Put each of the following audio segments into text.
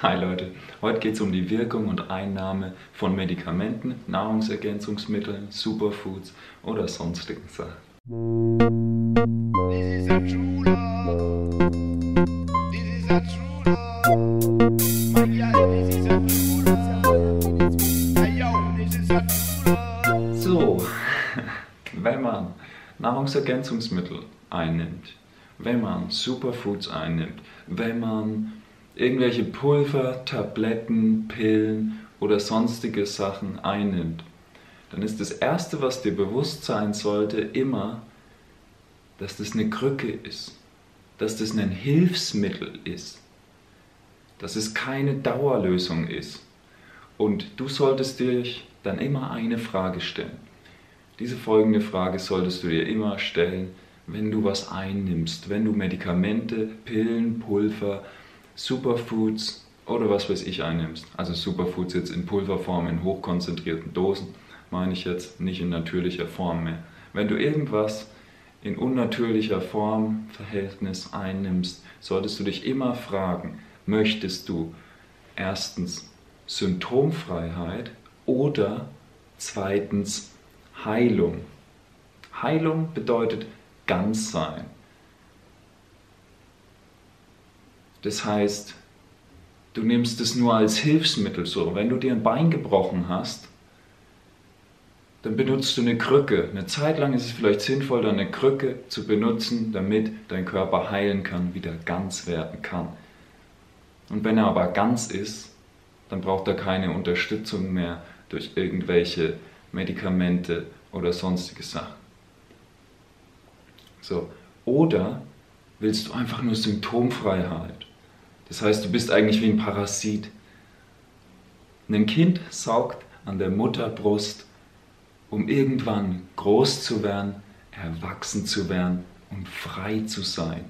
Hi Leute, heute geht es um die Wirkung und Einnahme von Medikamenten, Nahrungsergänzungsmitteln, Superfoods oder sonstigen Sachen. This is a true love. This is a true love. My girl, this is a true love. Hey yo, this is a true love. So, wenn man Nahrungsergänzungsmittel einnimmt, wenn man Superfoods einnimmt, wenn man irgendwelche Pulver, Tabletten, Pillen oder sonstige Sachen einnimmt, dann ist das Erste, was dir bewusst sein sollte, immer, dass das eine Krücke ist, dass das ein Hilfsmittel ist, dass es keine Dauerlösung ist. Und du solltest dir dann immer eine Frage stellen. Diese folgende Frage solltest du dir immer stellen, wenn du was einnimmst, wenn du Medikamente, Pillen, Pulver, Superfoods oder was weiß ich einnimmst. Also Superfoods jetzt in Pulverform, in hochkonzentrierten Dosen, meine ich jetzt, nicht in natürlicher Form mehr. Wenn du irgendwas in unnatürlicher Form, Verhältnis einnimmst, solltest du dich immer fragen, möchtest du erstens Symptomfreiheit oder zweitens Heilung. Heilung bedeutet ganz sein. Das heißt, du nimmst es nur als Hilfsmittel so. Wenn du dir ein Bein gebrochen hast, dann benutzt du eine Krücke. Eine Zeit lang ist es vielleicht sinnvoll, dann eine Krücke zu benutzen, damit dein Körper heilen kann, wieder ganz werden kann. Und wenn er aber ganz ist, dann braucht er keine Unterstützung mehr durch irgendwelche Medikamente oder sonstige Sachen. So. Oder willst du einfach nur Symptomfreiheit? Das heißt, du bist eigentlich wie ein Parasit. Ein Kind saugt an der Mutterbrust, um irgendwann groß zu werden, erwachsen zu werden und frei zu sein.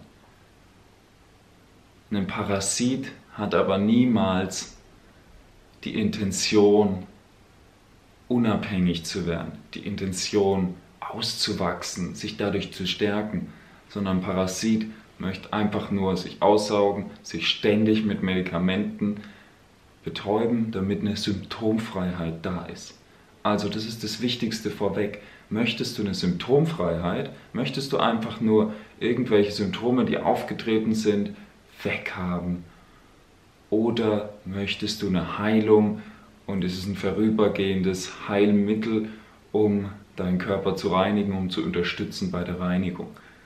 Ein Parasit hat aber niemals die Intention, unabhängig zu werden, die Intention, auszuwachsen, sich dadurch zu stärken, sondern ein Parasit möchte einfach nur sich aussaugen, sich ständig mit Medikamenten betäuben, damit eine Symptomfreiheit da ist. Also das ist das Wichtigste vorweg. Möchtest du eine Symptomfreiheit? Möchtest du einfach nur irgendwelche Symptome, die aufgetreten sind, weghaben? Oder möchtest du eine Heilung und es ist ein vorübergehendes Heilmittel, um deinen Körper zu reinigen, um zu unterstützen bei der Reinigung?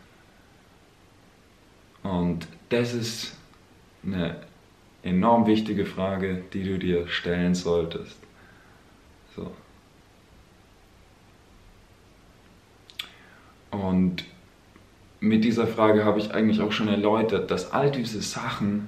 Und das ist eine enorm wichtige Frage, die du dir stellen solltest. So. Und mit dieser Frage habe ich eigentlich auch schon erläutert, dass all diese Sachen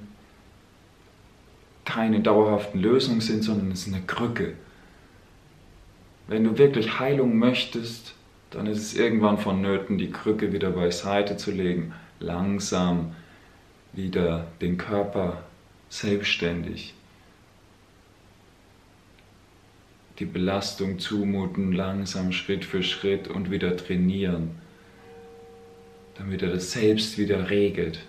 keine dauerhaften Lösungen sind, sondern es ist eine Krücke. Wenn du wirklich Heilung möchtest, dann ist es irgendwann vonnöten, die Krücke wieder beiseite zu legen, langsam wieder den Körper selbstständig, die Belastung zumuten, langsam Schritt für Schritt und wieder trainieren, damit er das selbst wieder regelt,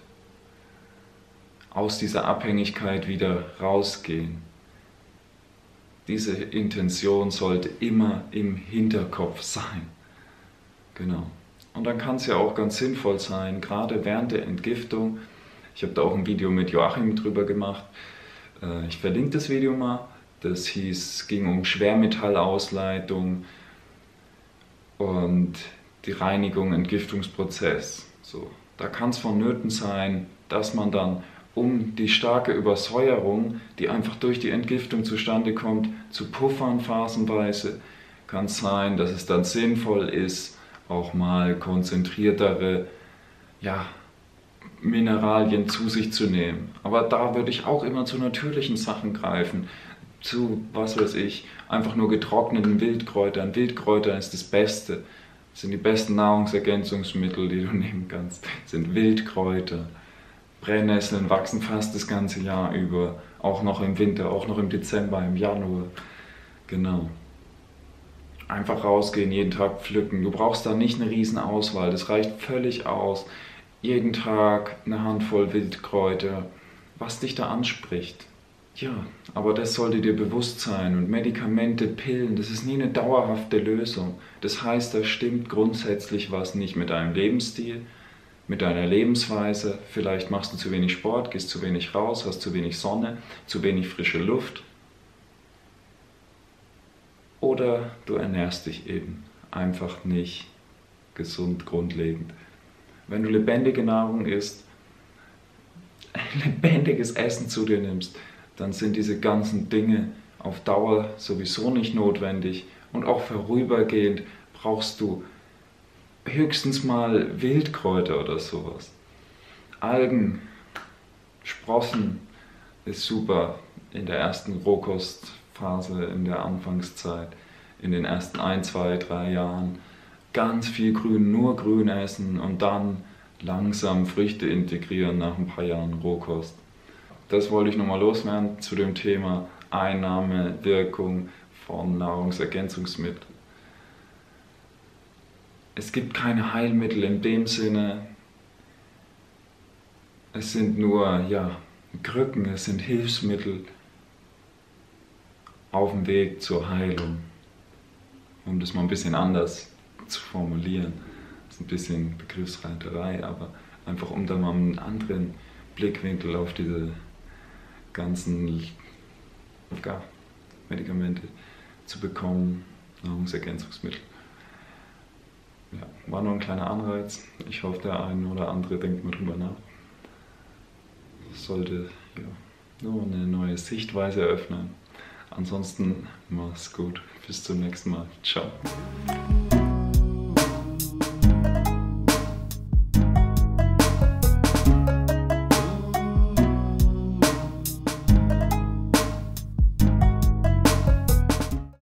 aus dieser Abhängigkeit wieder rausgehen. Diese Intention sollte immer im Hinterkopf sein. Genau. Und dann kann es ja auch ganz sinnvoll sein, gerade während der Entgiftung. Ich habe da auch ein Video mit Joachim drüber gemacht. Ich verlinke das Video mal. Das ging um Schwermetallausleitung und die Reinigung, Entgiftungsprozess. So, da kann es vonnöten sein, dass man dann, um die starke Übersäuerung, die einfach durch die Entgiftung zustande kommt, zu puffern phasenweise, kann es sein, dass es dann sinnvoll ist, auch mal konzentriertere Mineralien zu sich zu nehmen. Aber da würde ich auch immer zu natürlichen Sachen greifen, zu, was weiß ich, einfach nur getrockneten Wildkräutern. Wildkräuter ist das Beste, das sind die besten Nahrungsergänzungsmittel, die du nehmen kannst, das sind Wildkräuter. Brennnesseln wachsen fast das ganze Jahr über, auch noch im Winter, auch noch im Dezember, im Januar. Genau. Einfach rausgehen, jeden Tag pflücken. Du brauchst da nicht eine riesen Auswahl, das reicht völlig aus. Jeden Tag eine Handvoll Wildkräuter, was dich da anspricht. Ja, aber das sollte dir bewusst sein. Und Medikamente, Pillen, das ist nie eine dauerhafte Lösung. Das heißt, da stimmt grundsätzlich was nicht mit deinem Lebensstil, mit deiner Lebensweise. Vielleicht machst du zu wenig Sport, gehst zu wenig raus, hast zu wenig Sonne, zu wenig frische Luft. Oder du ernährst dich eben einfach nicht gesund, grundlegend. Wenn du lebendige Nahrung isst, lebendiges Essen zu dir nimmst, dann sind diese ganzen Dinge auf Dauer sowieso nicht notwendig und auch vorübergehend brauchst du höchstens mal Wildkräuter oder sowas. Algen, Sprossen ist super in der ersten Rohkostphase, in der Anfangszeit, in den ersten 1, 2, 3 Jahren. Ganz viel Grün, nur Grün essen und dann langsam Früchte integrieren nach ein paar Jahren Rohkost. Das wollte ich nochmal loswerden zu dem Thema Einnahme, Wirkung von Nahrungsergänzungsmitteln. Es gibt keine Heilmittel in dem Sinne. Es sind nur Krücken, es sind Hilfsmittel auf dem Weg zur Heilung. Um das mal ein bisschen anders zu formulieren. Das ist ein bisschen Begriffsreiterei, aber einfach um da mal einen anderen Blickwinkel auf diese ganzen Medikamente zu bekommen, Nahrungsergänzungsmittel. Ja, war nur ein kleiner Anreiz. Ich hoffe, der eine oder andere denkt mal drüber nach. Das sollte nur eine neue Sichtweise eröffnen. Ansonsten mach's gut. Bis zum nächsten Mal. Ciao.